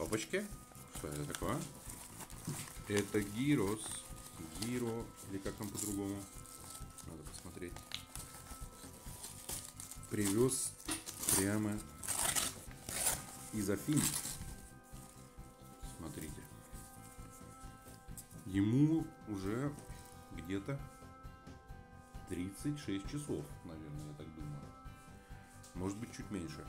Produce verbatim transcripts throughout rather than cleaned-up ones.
Опачки. Что это такое? Это гирос. Гиро. Или как там по-другому? Надо посмотреть. Привез прямо из Афин. Смотрите. Ему уже где-то тридцать шесть часов, наверное, я так думаю. Может быть, чуть меньше.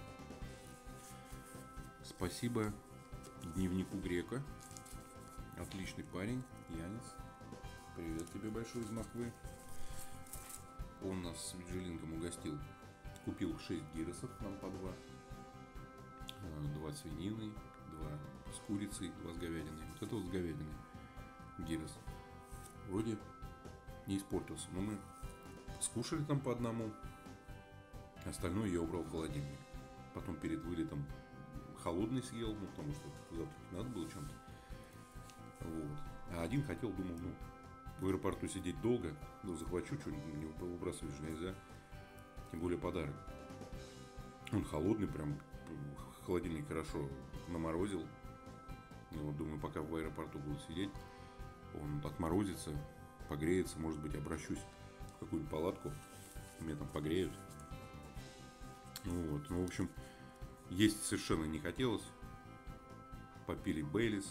Спасибо дневнику Грека. Отличный парень, Янис. Привет тебе большой из Москвы. Он нас с Виджилинком угостил. Купил шесть гиросов, нам по два. Два свинины, два с курицей, два с говядиной. Вот это вот с говядиной гирос. Вроде не испортился, но мы скушали там по одному. Остальное я убрал в холодильник. Потом перед вылетом холодный съел, ну потому что завтра надо было чем-то. Вот. А один хотел, думал, ну, в аэропорту сидеть долго, ну, захвачу что-нибудь, не выбрасывать же нельзя. Тем более подарок. Он холодный, прям холодильник хорошо наморозил. И вот думаю, пока в аэропорту буду сидеть, он отморозится, погреется, может быть, обращусь в какую-нибудь палатку, меня там погреют. Ну вот, ну в общем, есть совершенно не хотелось. Попили Бейлис.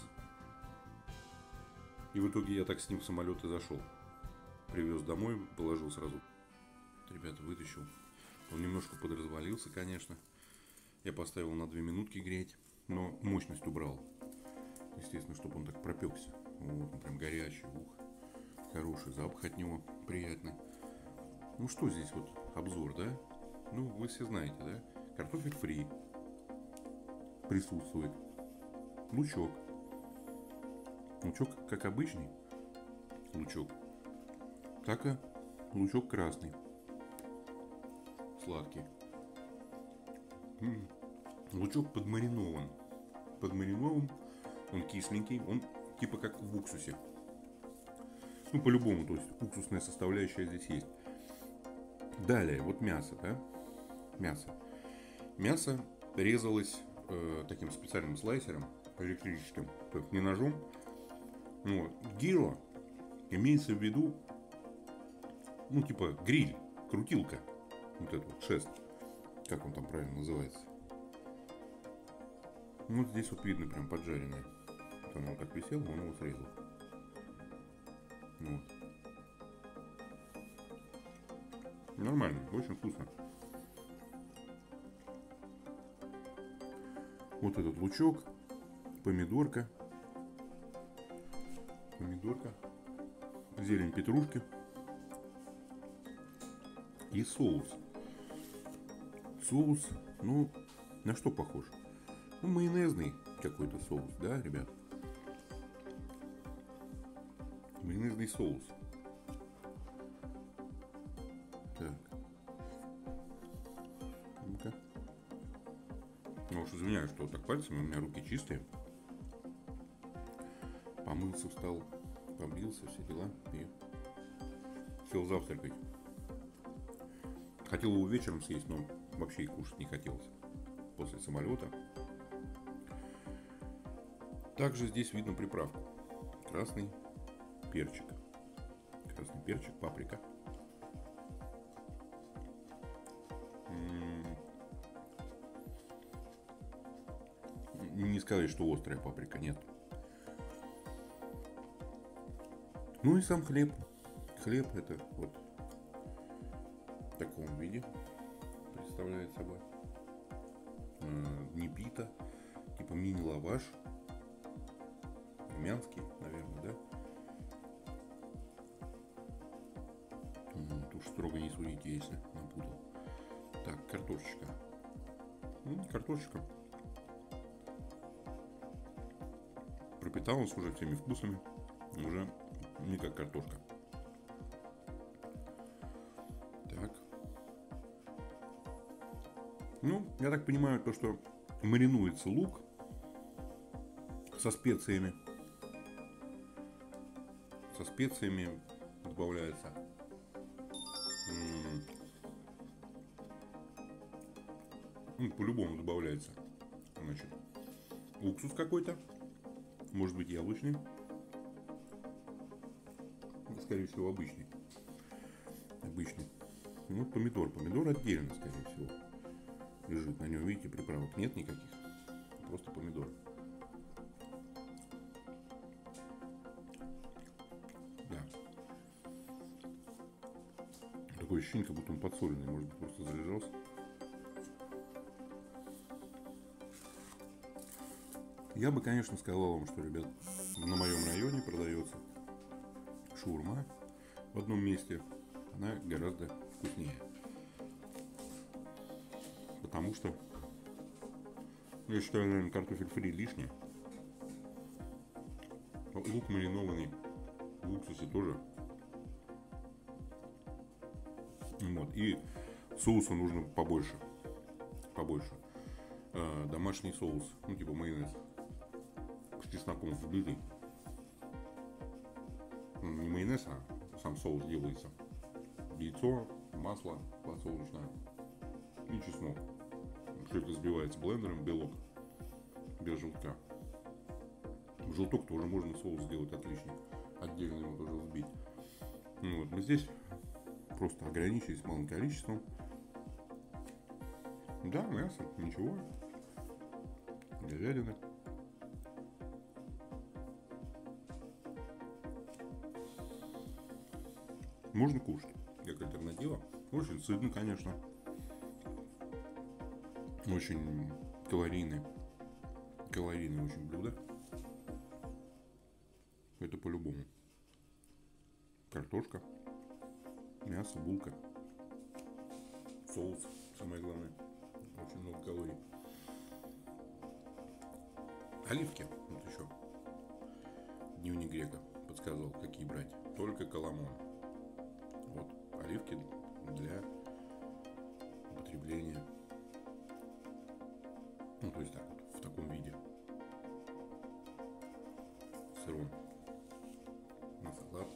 И в итоге я так с ним в самолет и зашел. Привез домой, положил сразу. Ребята, вытащил. Он немножко подразвалился, конечно. Я поставил на две минутки греть, но мощность убрал. Естественно, чтобы он так пропекся. Вот, он прям горячий, ух. Хороший запах от него, приятный. Ну что здесь вот обзор, да? Ну, вы все знаете, да? Картофель фри присутствует. Лучок. Лучок как обычный лучок, так и лучок красный. Сладкий. М-м. Лучок подмаринован. Подмаринован. Он кисленький. Он типа как в уксусе. Ну, по-любому, то есть уксусная составляющая здесь есть. Далее, вот мясо, да? Мясо. Мясо резалось э, таким специальным слайсером электрическим, то есть не ножом. Вот. Гиро имеется в виду, ну, типа гриль, крутилка. Вот этот вот шест. Как он там правильно называется? Ну, вот здесь вот видно прям поджаренное. Вот оно вот так висело, он его срезал. Вот. Нормально, очень вкусно. Вот этот лучок, помидорка, помидорка, зелень петрушки и соус. Соус, ну, на что похож? Ну, майонезный какой-то соус, да, ребят? Майонезный соус. Так. Ну-ка. Ну уж извиняюсь, что вот так пальцами, у меня руки чистые. Помылся, встал, побрился, все дела. И сел завтракать. Хотел его вечером съесть, но вообще и кушать не хотелось. После самолета. Также здесь видно приправку. Красный перчик. Красный перчик, паприка. Не сказать, что острая паприка, нет. Ну и сам хлеб. Хлеб это вот в таком виде представляет собой. Не пита, типа мини-лаваш. Армянский, наверное, да? Тут уж строго не судите, если напутал. Так, картошечка. Ну, картошечка. Пропиталась уже всеми вкусами. Уже не как картошка. Так. Ну, я так понимаю, то, что маринуется лук со специями. Со специями добавляется ну, по-любому добавляется. Значит, уксус какой-то. Может быть, яблочный. Скорее всего, обычный. Обычный. Ну, помидор. Помидор отдельно, скорее всего, лежит на нем. Видите, приправок нет никаких. Просто помидор. Да. Такое ощущение, как будто он подсоленный. Может быть, просто залежался. Я бы, конечно, сказал вам, что, ребят, на моем районе продается шаурма в одном месте. Она гораздо вкуснее. Потому что, я считаю, наверное, картофель фри лишний. Лук маринованный в уксусе тоже. Вот. И соуса нужно побольше. Побольше. А, домашний соус, ну типа майонез. С чесноком взбитый. Не майонез, а сам соус делается. Яйцо, масло подсолнечное и чеснок. Все это взбивается блендером, белок без желтка. Желток тоже можно соус сделать отличный. Отдельно его тоже взбить. Ну, вот. Мы здесь просто ограничились малым количеством. Да, мясо, ничего. Говядина. Можно кушать, как альтернатива. Очень сытно, конечно. Очень калорийное. Калорийное очень блюдо. Это по-любому. Картошка, мясо, булка, соус, самое главное. Очень много калорий. Оливки, вот еще. Дневник грека подсказал, какие брать. Только коломон. Вот, оливки для употребления. Ну, то есть так вот, в таком виде. Сыром. На салат.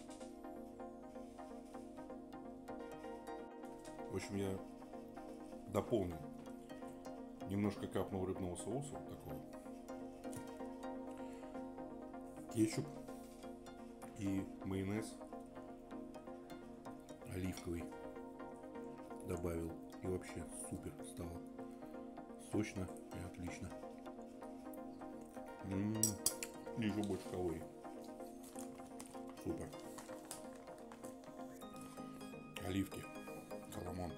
В общем, я дополнил. Немножко капнул рыбного соуса, вот такого. Кетчуп и майонез оливковый добавил. И вообще супер стало. Сочно и отлично. М-м-м. Еще больше калорий. Супер. Оливки. Коломон.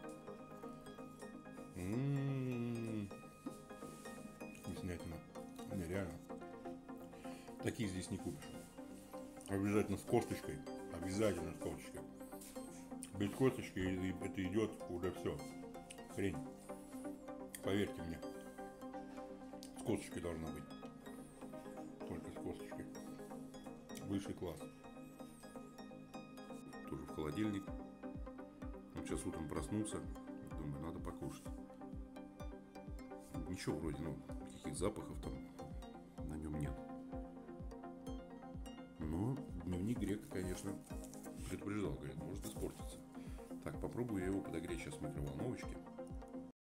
М-м-м. Вкуснятина. Нереально. Такие здесь не купишь. Обязательно с косточкой. Обязательно с косточкой. Без косточки это идет уже все. Хрень. Поверьте мне. С косточкой должна быть. Только с косточкой. Высший класс. Тоже в холодильник. Вот сейчас утром проснулся. Думаю, надо покушать. Ничего вроде, ну, каких запахов там на нем нет. Но дневник грека, конечно, предупреждал, говорит, может испортиться. Так, попробую я его подогреть сейчас в микроволновочке.